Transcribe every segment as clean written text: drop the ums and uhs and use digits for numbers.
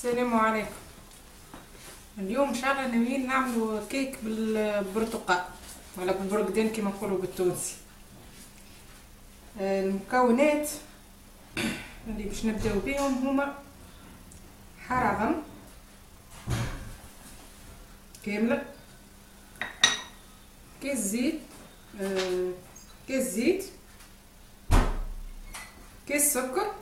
السلام عليكم. اليوم ان شاء الله ناويين نعملوا كيك بالبرتقال ولا بالبرقدان كما نقولوا بالتونسي. المكونات اللي باش نبداو بهم هما حرغم كامله، كاس زيت، كاس سكر،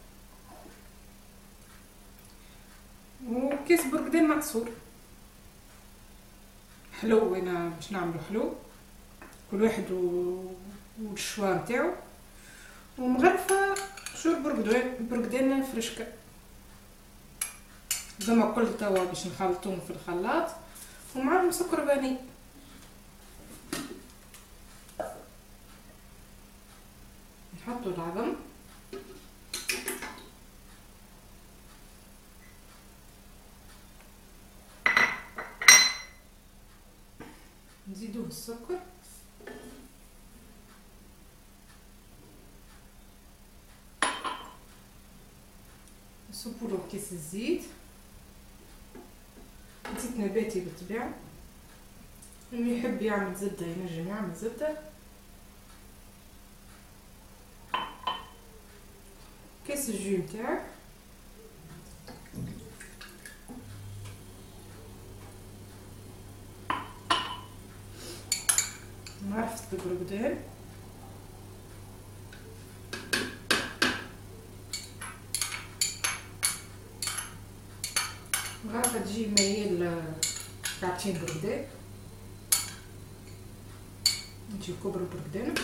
وكيس برقدان معصور. حلو، انا باش نعملو حلو كل واحد والشوا نتاعو، ومغرفه شور برقدان فرشكه. زعما قلت توا باش نخلطوهم في الخلاط ومعاهم سكر فاني. نحطو العظم، نزيدوه السكر، نصبولو كيس الزيت، زيت نباتي بالطبيعة، اللي يحب يعمل زبدة ينجم يعمل زبدة. كيس الجو نتاعك، معرفة البرقدان، غرفة تجي مايل كعبتين برقدان، نجي كبر البرقدان،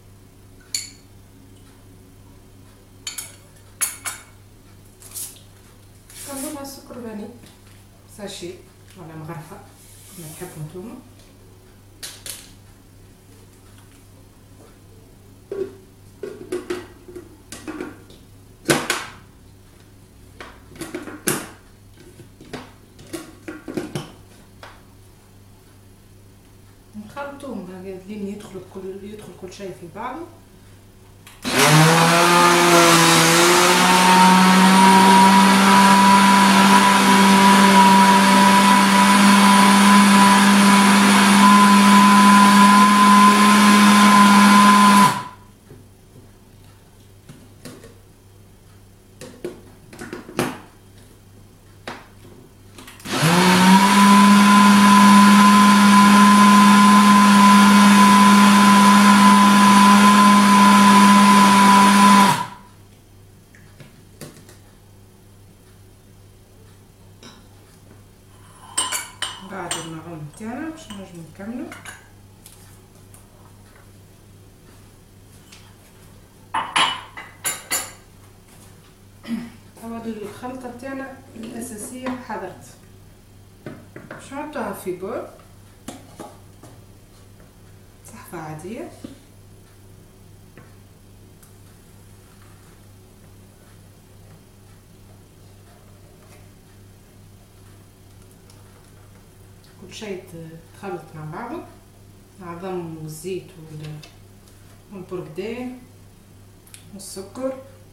كنضيفها السكر فاني ساشي ولا مغرفة كما تحبوا نتوما. نخلطوهم هكا لين يدخل كل شيء في بعضه. بعد المعون تاعنا باش نجمو نكملو. هذه الخلطة تاعنا الأساسية حضرت، باش نحطوها في بول، صحفة عادية، كل شيء تخلط مع بعضه، العظم والزيت والبرقدان والسكر.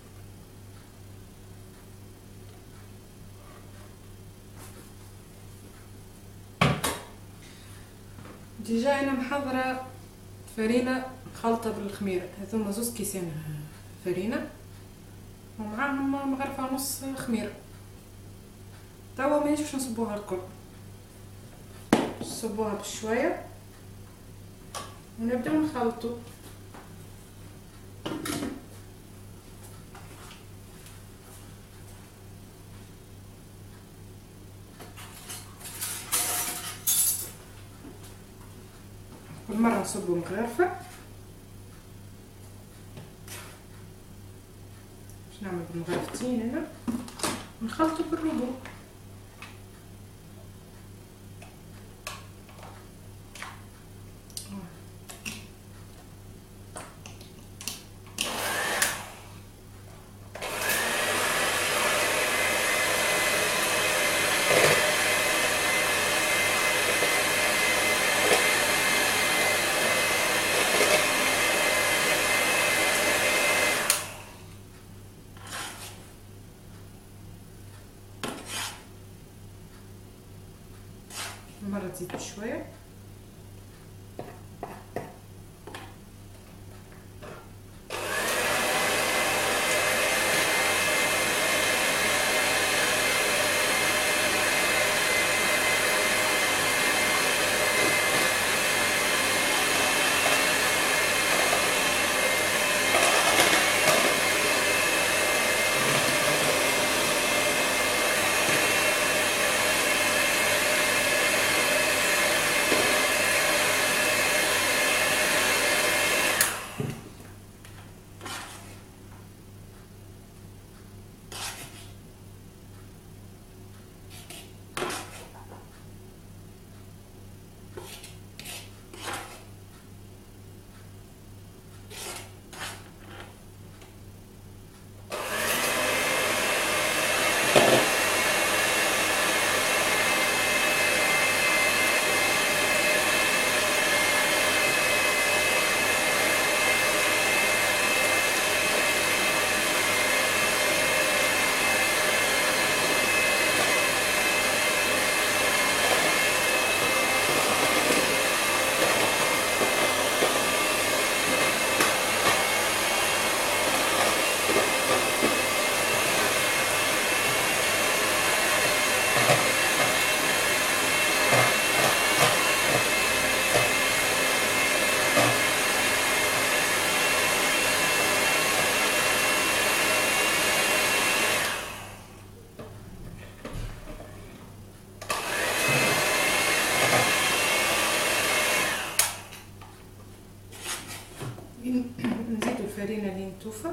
ديجا انا محضره فرينه مخلطه بالخميره، هذوما زوز كيسان فرينه ومعاهم مغرفه نص خميره. توا مانيش باش نصبوها الكل، نصبوها بشويه ونبداو نخلطو. كل مره نصبو مغرفه باش نعمل بمغرفتين انا، نخلطو بالربع. مرة تزيد بشوية. نزيدو الفرينة اللي نتوفر.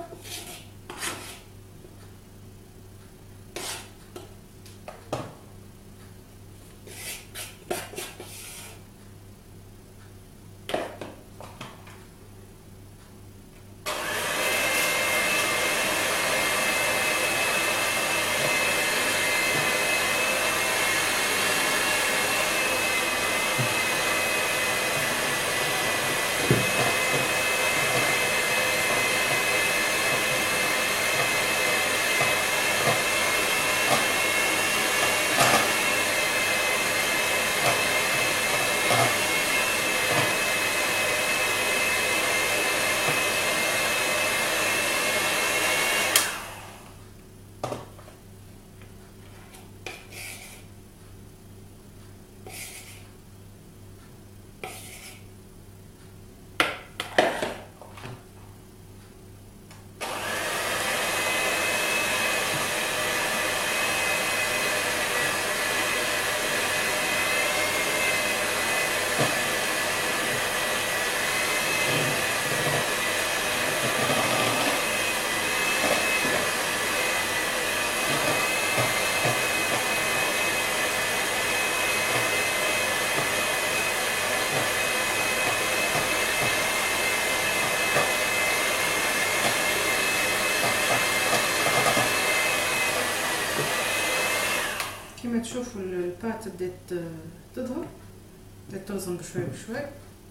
كما تشوفوا البات بدات تظهر، بدات تلزم بشوي بشوي.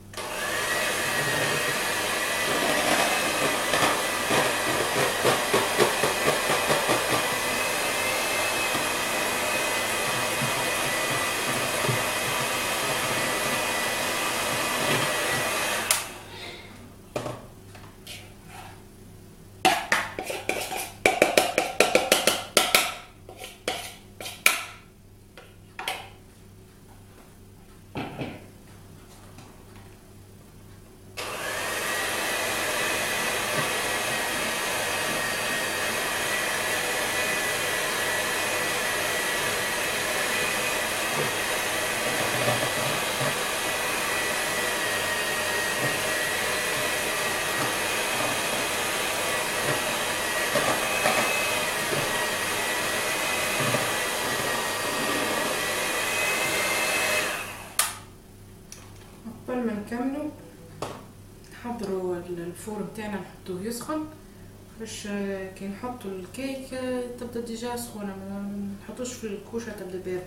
قبل ما نكملوا نحضروا الفور بتاعنا، نحطوه يسخن باش كي نحطوا الكيك تبدا ديجا سخونه، ما نحطوش في الكوشه تبدا بارده.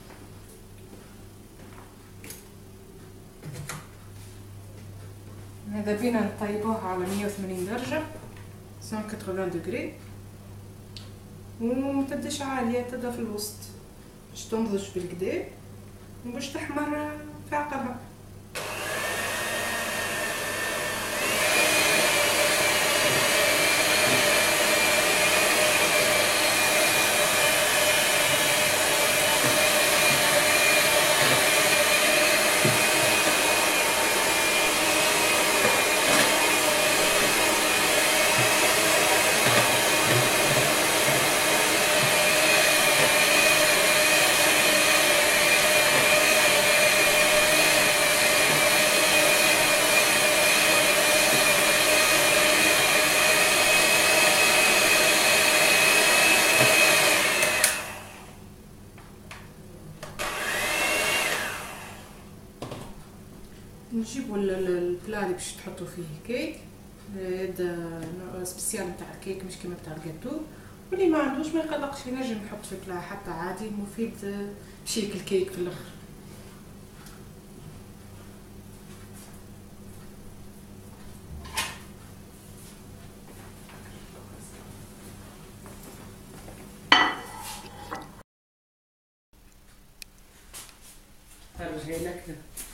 هذا بينا نطيبوه على 180 درجه 180 دوغري، وما تبداش عاليه، تبدا في الوسط باش تنضج بالكدا. وباش تحمر في عقبها. نجيبوا البلا اللي باش تحطوا فيه كيك، هذا نوع سبيسيال نتاع الكيك مش كيما نتاع الجاتو، واللي ما عندوش ما يقلقش ينجم يحط في بلا حتى عادي مفيد باش ياكل كيك في الاخر. رجعي لك